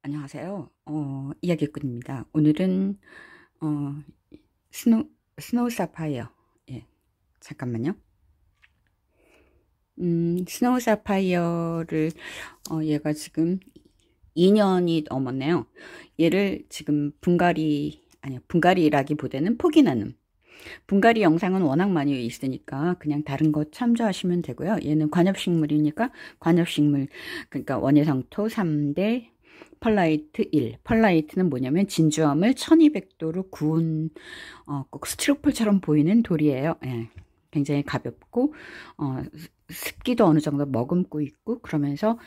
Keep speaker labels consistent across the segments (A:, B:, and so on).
A: 안녕하세요. 이야기꾼입니다. 오늘은 어, 스노우 사파이어. 예, 잠깐만요. 스노우 사파이어를 얘가 지금 2년이 넘었네요. 얘를 지금 분갈이라기보다는 포기 나눔. 분갈이 영상은 워낙 많이 있으니까 그냥 다른 거 참조하시면 되고요. 얘는 관엽식물이니까 관엽식물, 그러니까 원예성토 3대 펄라이트 1. 펄라이트는 뭐냐면 진주암을 1200도로 구운 꼭 스티로폴처럼 보이는 돌이에요. 예. 굉장히 가볍고 습기도 어느 정도 머금고 있고, 그러면서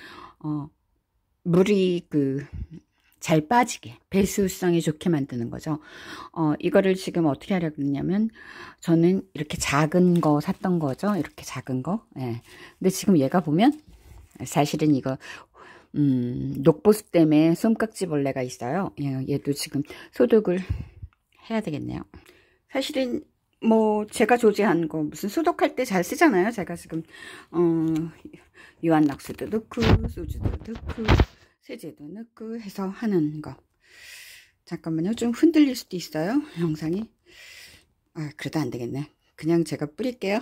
A: 물이 잘 빠지게 배수성이 좋게 만드는 거죠. 이거를 지금 어떻게 하려고 그러냐면, 저는 이렇게 작은 거 샀던 거죠. 이렇게 작은 거. 예. 근데 지금 얘가 보면 사실은 이거 녹보습 때문에 솜깍지벌레가 있어요. 얘도 지금 소독을 해야 되겠네요. 사실은 뭐 제가 조제한 거 무슨 소독할 때 잘 쓰잖아요. 제가 지금 유한낙수도 넣고 소주도 넣고 세제도 넣고 해서 하는 거. 잠깐만요. 좀 흔들릴 수도 있어요. 영상이. 그래도 안 되겠네. 그냥 제가 뿌릴게요.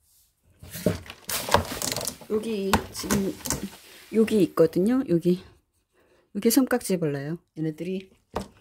A: 여기 지금 여기 있거든요. 여기 솜깍지벌레요. 얘네들이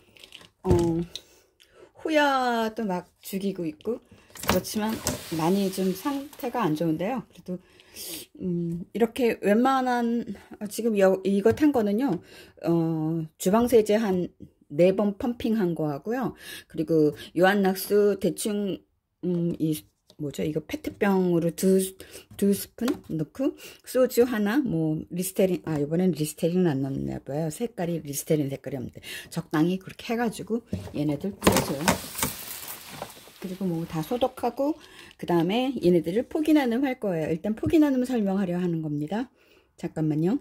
A: 호야도 막 죽이고 있고 그렇지만 많이 좀 상태가 안 좋은데요. 그래도 이렇게 웬만한 지금 이거 탄 거는요. 주방세제 한 4번 펌핑한 거 하고요. 그리고 유한낙수 대충 이 뭐죠? 이거 페트병으로 두 스푼 넣고 소주 하나, 뭐 리스테린, 이번엔 리스테린은 안 넣었나 봐요. 색깔이 리스테린 색깔이 없는데 적당히 그렇게 해가지고 얘네들 뿌려줘요. 그리고 뭐 다 소독하고 그 다음에 얘네들을 포기나눔 할 거예요. 일단 포기나눔 설명하려 하는 겁니다. 잠깐만요.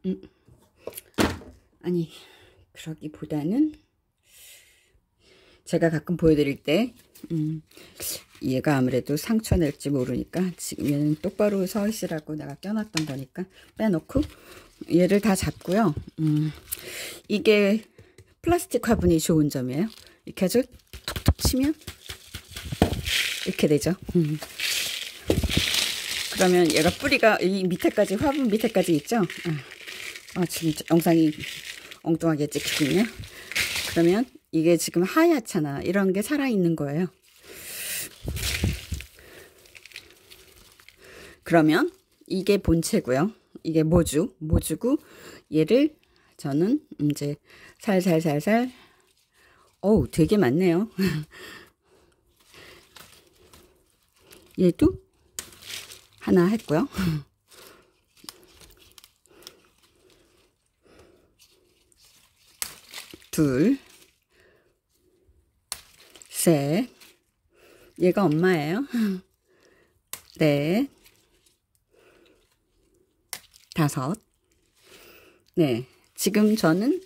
A: 아니, 그러기보다는 제가 가끔 보여드릴 때 얘가 아무래도 상처 낼지 모르니까 지금 얘는 똑바로 서 있으라고 내가 껴놨던 거니까 빼놓고 얘를 다 잡고요. 이게 플라스틱 화분이 좋은 점이에요. 이렇게 아주 톡톡 치면 이렇게 되죠. 그러면 얘가 뿌리가 이 밑에까지, 화분 밑에까지 있죠. 지금 영상이 엉뚱하게 찍히군요. 그러면 이게 지금 하얗잖아. 이런 게 살아있는 거예요. 그러면 이게 본체고요. 이게 모주고 얘를 저는 이제 살살살살 되게 많네요. 얘도 하나 했고요. 둘, 셋, 얘가 엄마예요. 넷, 다섯. 네, 지금 저는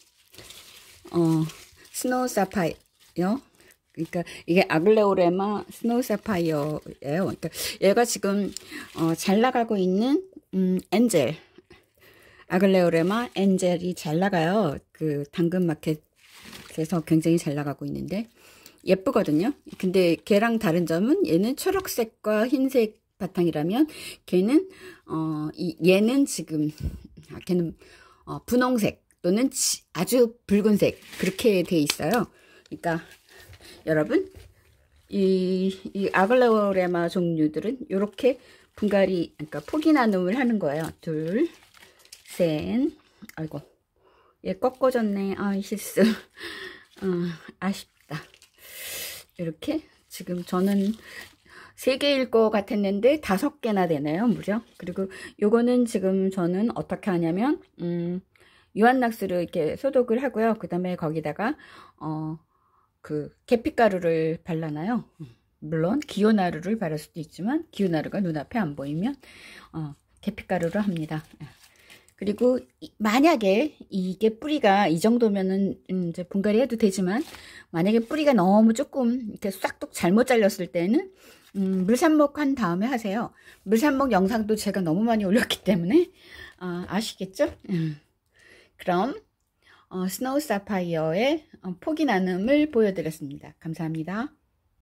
A: 스노우 사파이어, 그러니까 이게 아글레오레마 스노우 사파이어예요. 그러니까 얘가 지금 잘 나가고 있는 엔젤, 아글레오레마 엔젤이 잘 나가요. 그 당근마켓에서 굉장히 잘 나가고 있는데 예쁘거든요. 근데 걔랑 다른 점은 얘는 초록색과 흰색 바탕이라면 걔는 얘는 지금 걔는 분홍색 또는 아주 붉은색 그렇게 돼 있어요. 그러니까 여러분 이 아글레오레마 종류들은 이렇게 분갈이, 그러니까 포기 나눔을 하는 거예요. 둘, 셋, 아이고 얘 꺾어졌네. 실수. 아쉽다. 이렇게 지금 저는 3개일 것 같았는데 5개나 되네요, 무려. 그리고 요거는 지금 저는 어떻게 하냐면 유한낙수를 이렇게 소독을 하고요. 그 다음에 거기다가 계피가루를 발라놔요. 물론 기호나루를 바를 수도 있지만 기호나루가 눈앞에 안 보이면 계피가루를 합니다. 그리고 만약에 이게 뿌리가 이 정도면은 이제 분갈이 해도 되지만, 만약에 뿌리가 너무 조금 이렇게 싹둑 잘못 잘렸을 때는 물산목 한 다음에 하세요. 물산목 영상도 제가 너무 많이 올렸기 때문에 아시겠죠? 그럼 스노우 사파이어의 포기 나눔을 보여드렸습니다. 감사합니다.